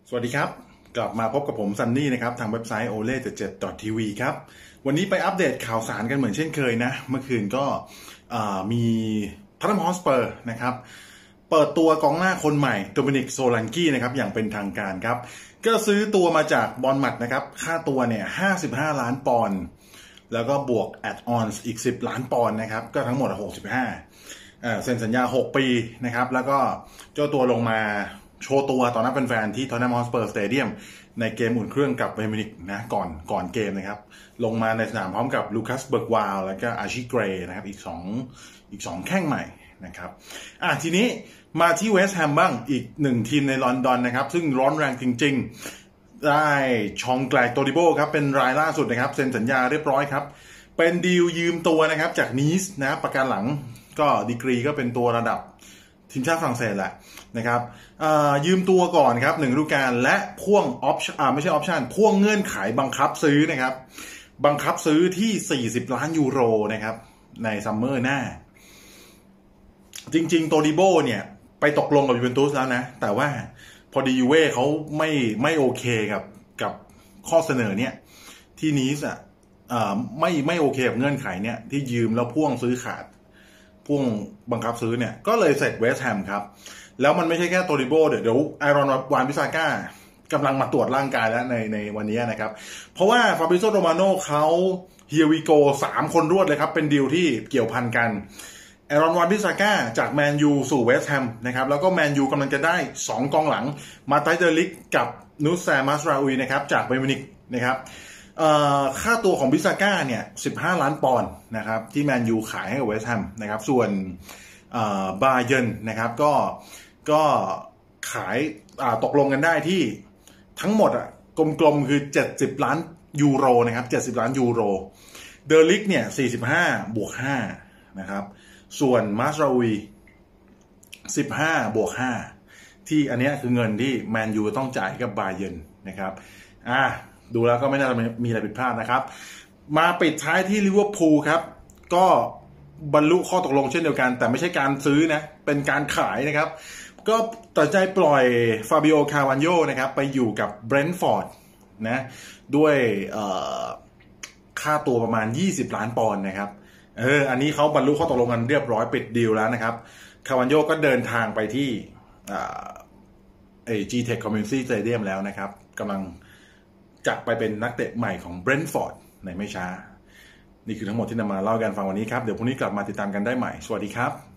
สวัสดีครับกลับมาพบกับผมซันนี่นะครับทางเว็บไซต์ ole77.tv ครับวันนี้ไปอัปเดตข่าวสารกันเหมือนเช่นเคยนะเมื่อคืนก็มีท็อตแนมฮอตสเปอร์นะครับเปิดตัวกองหน้าคนใหม่โดมินิกโซลันกี้นะครับอย่างเป็นทางการครับก็ซื้อตัวมาจากบอร์นมัธนะครับค่าตัวเนี่ย55ล้านปอนด์แล้วก็บวกแอดออนอีก10ล้านปอนด์นะครับก็ทั้งหมด65เซ็นสัญญา6ปีนะครับแล้วก็เจ้าตัวลงมาโชว์ตัวต่อหน้าแฟนๆที่ท็อตแนมฮอตสเปอร์สเตเดียมในเกมอุ่นเครื่องกับไบเอร์นมิวนิกนะก่อนเกมนะครับลงมาในสนามพร้อมกับลูคัสเบิร์กวาลแล้วก็อาชิเกรย์นะครับอีก2แข้งใหม่นะครับทีนี้มาที่เวสต์แฮมบ้างอีก1ทีมในลอนดอนนะครับซึ่งร้อนแรงจริงๆได้ชองแกลกโตดิโบครับเป็นรายล่าสุดนะครับเซ็นสัญญาเรียบร้อยครับเป็นดีลยืมตัวนะครับจากนีสนะประกันหลังก็ดีกรีก็เป็นตัวระดับทีมชาติฝรั่งเศสแหละนะครับยืมตัวก่อนครับ1ฤดูกาลและพ่วงออปชั่นไม่ใช่ออปชั่นพ่วงเงื่อนไขบังคับซื้อนะครับบังคับซื้อที่40ล้านยูโรนะครับในซัมเมอร์หน้าจริงๆโตดิโบเนี่ยไปตกลงกับยูเวนตุสแล้วนะแต่ว่าพอดียูเว่เขาไม่โอเคกับข้อเสนอเนี่ยที่นีสไม่โอเคกับเงื่อนไขเนี่ยที่ยืมแล้วพ่วงซื้อขาดพ่วงบังคับซื้อเนี่ยก็เลยเสร็จเวสต์แฮมครับแล้วมันไม่ใช่แค่โตดิโบเดี๋ยวไอรอนวานบิซาก้ากำลังมาตรวจร่างกายแล้วในวันนี้นะครับเพราะว่าฟาบริโซโรมาโน่เขาเฮียวิโก3คนรวดเลยครับเป็นดีลที่เกี่ยวพันกันไอรอนวานบิซาก้าจากแมนยูสู่เวสต์แฮมนะครับแล้วก็แมนยูกำลังจะได้2กองหลังมาไตเดอร์ลิกกับนูแซมัสราอุยนะครับจากไบเอร์นมิวนิกนะครับค่าตัวของบิซาก้าเนี่ย15ล้านปอนด์นะครับที่แมนยูขายให้กับเวสต์แฮมนะครับส่วนบาเยิร์นนะครับก็ขายตกลงกันได้ที่ทั้งหมดกลมๆคือ70ล้านยูโรนะครับ70ล้านยูโรเดอร์ลิกเนี่ย45บวก5นะครับส่วนมาสราอุย15บวก5ที่อันนี้คือเงินที่แมนยูต้องจ่ายกับบาเยิร์นนะครับดูแล้วก็ไม่น่าจะมีอะไรผิดพลาดนะครับมาปิดท้ายที่ลิเวอร์พูลครับก็บรรลุข้อตกลงเช่นเดียวกันแต่ไม่ใช่การซื้อนะเป็นการขายนะครับก็ตัดใจปล่อยฟาบิโอคาวานโญนะครับไปอยู่กับเบรนท์ฟอร์ดนะด้วยค่าตัวประมาณ20ล้านปอนด์นะครับอันนี้เขาบรรลุข้อตกลงกันเรียบร้อยปิดดีลแล้วนะครับคาวานโญก็เดินทางไปที่G-Tech Community Stadium แล้วนะครับกำลังจะไปเป็นนักเตะใหม่ของเบรนท์ฟอร์ดในไม่ช้านี่คือทั้งหมดที่นำมาเล่ากันฟังวันนี้ครับเดี๋ยวพรุ่งนี้กลับมาติดตามกันได้ใหม่สวัสดีครับ